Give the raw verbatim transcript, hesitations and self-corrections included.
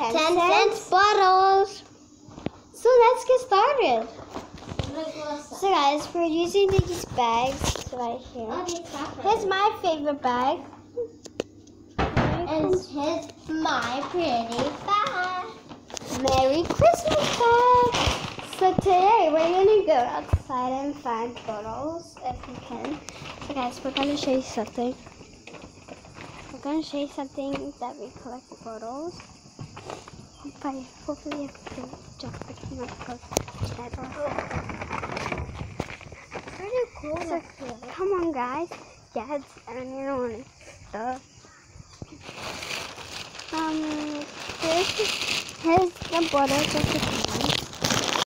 ten, ten cents. cents bottles. So let's get started. So guys, we're using these bags right here. Here's my favorite bag. And here's my pretty bag. Merry Christmas bag. So today we're gonna go outside and find photos if we can. So guys, we're gonna show you something. We're gonna show you something that we collect photos. Hopefully, hopefully I can jump the camera close to that door. Pretty cool. So, come on guys. Yeah, it's earning on stuff. Um, here's the, here's the bottle just to